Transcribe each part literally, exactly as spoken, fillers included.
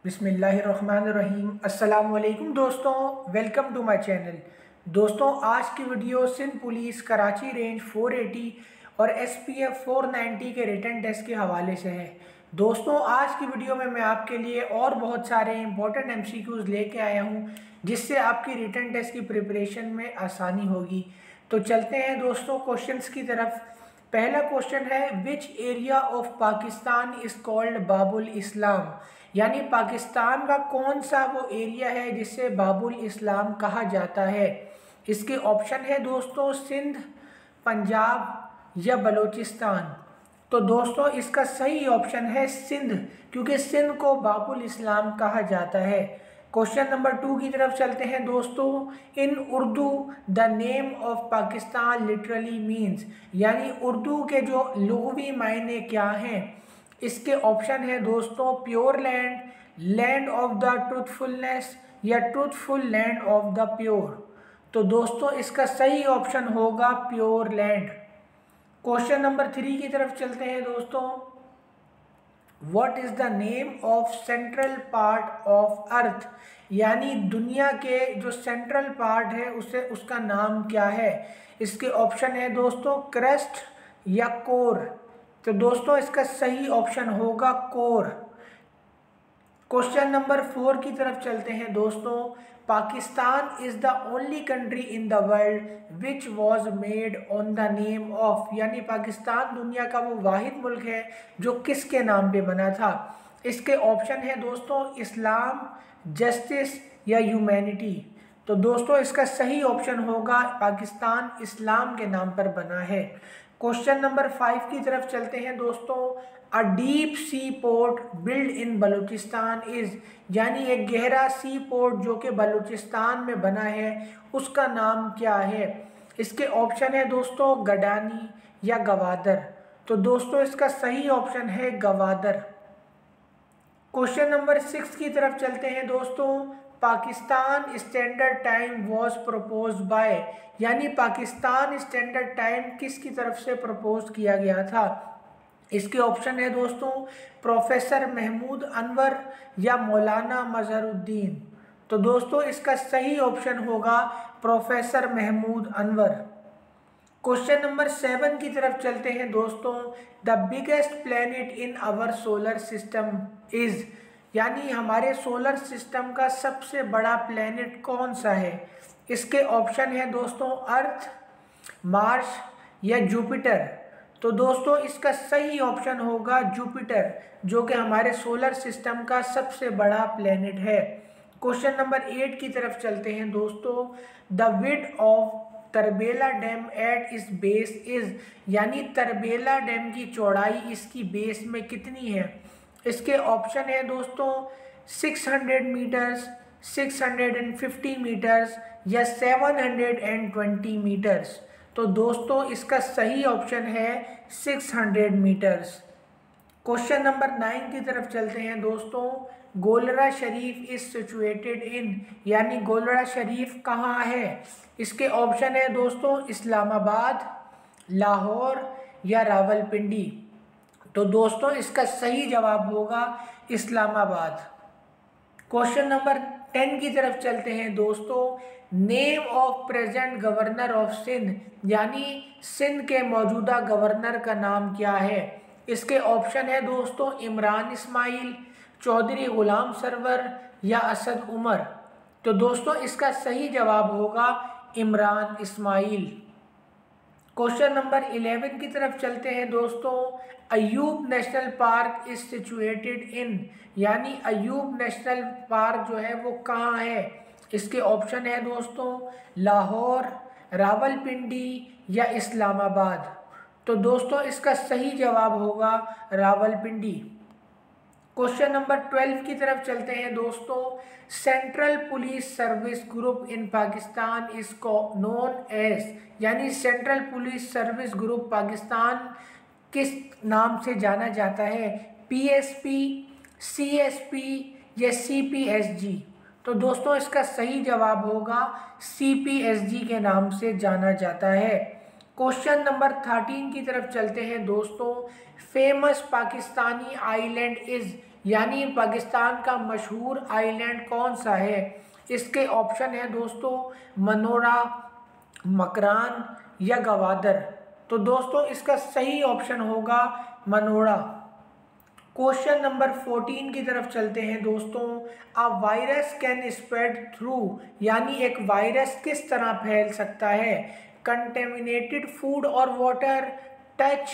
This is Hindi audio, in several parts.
बिस्मिल्लाहिर्रहमानिर्रहीम। अस्सलाम वालेकुम दोस्तों, वेलकम टू माय चैनल। दोस्तों, आज की video Sindh police Karachi range चार सौ अस्सी और एसपीएफ चार सौ नब्बे के रिटन टेस्ट के हवाले से है। दोस्तों, आज की वीडियो में मैं आपके लिए और बहुत सारे इंपॉर्टेंट एमसीक्यूज लेके आया हूँ, जिससे आपकी रिटन टेस्ट की प्रिपरेशन में आसानी होगी। तो चलते हैं दोस्तों क्वेश्चंस की तरफ। पहला क्वेश्चन है, which area of Pakistan is called Babul Islam, यानी पाकिस्तान का कौन सा वो एरिया है जिसे बाबुल इस्लाम कहा जाता है। इसके ऑप्शन है दोस्तों सिंध, पंजाब या बलूचिस्तान। तो दोस्तों इसका सही ऑप्शन है सिंध, क्योंकि सिंध को बाबुल इस्लाम कहा जाता है। क्वेश्चन नंबर टू की तरफ चलते हैं दोस्तों। In Urdu the name of Pakistan literally means, यानी उर्दू के जो लुग़वी मायने क्या हैं। इसके ऑप्शन है दोस्तों pure land, land of the truthfulness या truthful land of the pure. तो दोस्तों इसका सही ऑप्शन होगा pure land. Question number three की तरफ चलते हैं दोस्तों। What is the name of central part of earth, यानी दुनिया के जो सेंट्रल पार्ट है उसे उसका नाम क्या है। इसके ऑप्शन है दोस्तों क्रस्ट या कोर। तो दोस्तों इसका सही ऑप्शन होगा कोर। क्वेश्चन नंबर फोर की तरफ चलते हैं दोस्तों। Pakistan is the only country in the world which was made on the name of, यानी पाकिस्तान दुनिया का वो वाहिद मुल्क है जो किसके नाम पे बना था। इसके ऑप्शन है दोस्तों इस्लाम, जस्टिस या ह्यूमैनिटी। तो दोस्तों इसका सही ऑप्शन होगा पाकिस्तान इस्लाम के नाम पर बना है। क्वेश्चन नंबर फाइव की तरफ चलते हैं दोस्तों। A deep sea port build in Balochistan is, यानी एक गहरा सी पोर्ट जो कि बलूचिस्तान में बना है उसका नाम क्या है। इसके ऑप्शन है दोस्तों गडानी या गवादर। तो दोस्तों इसका सही ऑप्शन है गवादर। क्वेश्चन नंबर सिक्स की तरफ चलते हैं दोस्तों। Pakistan standard time was propose by, यानी पाकिस्तान स्टैंडर्ड टाइम किसकी तरफ से प्रपोज किया गया था। इसके ऑप्शन है दोस्तों प्रोफेसर महमूद अनवर या मौलाना मजहरुद्दीन। तो दोस्तों इसका सही ऑप्शन होगा professor Mahmood Anwar. Question number seven की तरफ चलते हैं दोस्तों। The biggest planet in our solar system is, यानी हमारे सोलर सिस्टम का सबसे बड़ा प्लैनेट कौन सा है। इसके ऑप्शन है दोस्तों अर्थ, मार्स या जुपिटर। तो दोस्तों इसका सही ऑप्शन होगा जुपिटर, जो कि हमारे सोलर सिस्टम का सबसे बड़ा प्लैनेट है। क्वेश्चन नंबर एट की तरफ चलते हैं दोस्तों। The width of Tarbela dam at its base is, यानी तरबेला डैम की चौड़ाई इसकी बेस में कितनी है। इसके ऑप्शन है दोस्तों छह सौ मीटर्स, छह सौ पचास मीटर्स या सात सौ बीस मीटर्स। तो दोस्तों इसका सही ऑप्शन है छह सौ मीटर्स। क्वेश्चन नंबर नाइन की तरफ चलते हैं दोस्तों। गोलरा शरीफ इज सिचुएटेड इन, यानी गोलरा शरीफ कहाँ है। इसके ऑप्शन है दोस्तों इस्लामाबाद, लाहौर या रावलपिंडी। तो दोस्तों इसका सही जवाब होगा इस्लामाबाद। क्वेश्चन नंबर टेन की तरफ चलते हैं दोस्तों। Name of present governor of Sindh, यानी सिंध के मौजूदा गवर्नर का नाम क्या है। इसके ऑप्शन है दोस्तों इमरान इस्माइल, चौधरी गुलाम सरवर या असद उमर। तो दोस्तों इसका सही जवाब होगा Imran Ismail. Question number eleven की तरफ चलते हैं दोस्तों। Ayub national park is situated in, यानी अयूब नेशनल पार्क जो है वो कहाँ है। इसके ऑप्शन है दोस्तों लाहौर, रावलपिंडी या इस्लामाबाद। तो दोस्तों इसका सही जवाब होगा रावलपिंडी। क्वेश्चन नंबर ट्वेल्व की तरफ चलते हैं दोस्तों। Central police service group in Pakistan is known as, यानी central police service group Pakistan किस नाम से जाना जाता है। पीएसपी, सीएसपी या सीपीएसजी। तो दोस्तों इसका सही जवाब होगा सीपीएसजी के नाम से जाना जाता है। क्वेश्चन नंबर थर्टीन की तरफ चलते हैं दोस्तों। फेमस पाकिस्तानी आइलैंड इज, यानी पाकिस्तान का मशहूर आइलैंड कौन सा है? इसके ऑप्शन है दोस्तों मनोरा, मकरान या गवादर। तो दोस्तों इसका सही ऑप्शन होगा मनोरा। क्वेश्चन नंबर फोर्टीन की तरफ चलते हैं दोस्तों। A virus can spread through, यानी एक वायरस किस तरह फैल सकता है? कंटेमिनेटेड फूड और वाटर, टच,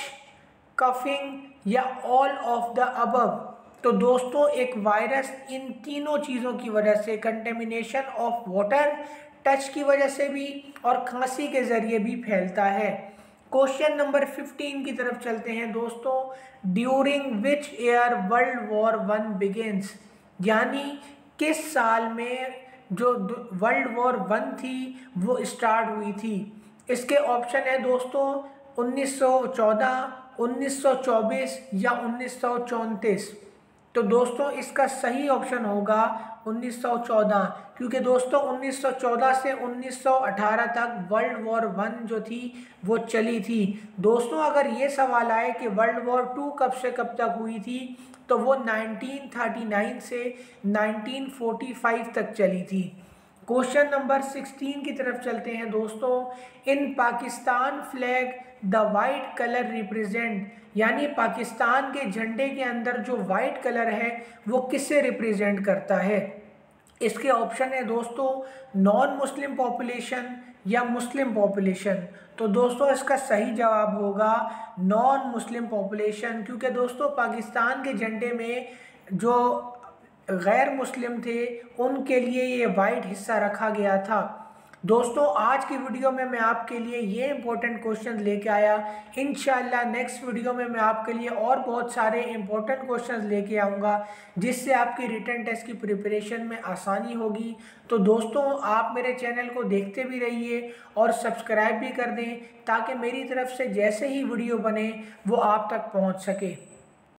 कफिंग या ऑल ऑफ द अबव। तो दोस्तों एक वायरस इन तीनों चीज़ों की वजह से, कंटेमिनेशन ऑफ वाटर, टच की वजह से भी और खांसी के ज़रिए भी फैलता है। क्वेश्चन नंबर फिफ्टीन की तरफ चलते हैं दोस्तों। During which year world war one begins, यानी किस साल में जो वर्ल्ड वॉर वन थी वो स्टार्ट हुई थी? इसके ऑप्शन है दोस्तों उन्नीस सौ चौदह, उन्नीस सौ चौबीस या उन्नीस सौ चौंतीस। तो दोस्तों इसका सही ऑप्शन होगा उन्नीस सौ चौदह, क्योंकि दोस्तों उन्नीस सौ चौदह से उन्नीस सौ अठारह तक वर्ल्ड वॉर वन जो थी वो चली थी। दोस्तों अगर ये सवाल आए कि वर्ल्ड वॉर टू कब से कब तक हुई थी, तो वो नाइनटीन थर्टी नाइन से नाइनटीन फोर्टी फाइव तक चली थी। क्वेश्चन नंबर सिक्सटीन की तरफ चलते हैं दोस्तों। In Pakistan flag the white colour represent, यानी पाकिस्तान के झंडे के अंदर जो वाइट कलर है वो किसे रिप्रेजेंट करता है? इसके ऑप्शन है दोस्तों नॉन मुस्लिम पॉपुलेशन या मुस्लिम पॉपुलेशन। तो दोस्तों इसका सही जवाब होगा नॉन मुस्लिम पॉपुलेशन, क्योंकि दोस्तों पाकिस्तान के झंडे में जो गैर मुस्लिम थे उनके लिए ये वाइट हिस्सा रखा गया था। दोस्तों आज की वीडियो में मैं आपके लिए ये इंपॉर्टेंट क्वेश्चन लेके आया। इंशाल्लाह नेक्स्ट वीडियो में मैं आपके लिए और बहुत सारे इंपॉर्टेंट क्वेश्चंस लेके आऊँगा, जिससे आपकी रिटन टेस्ट की प्रिपरेशन में आसानी होगी। तो दोस्तों आप मेरे चैनल को देखते भी रहिए और सब्सक्राइब भी कर दें, ताकि मेरी तरफ से जैसे ही वीडियो बने वो आप तक पहुँच सके।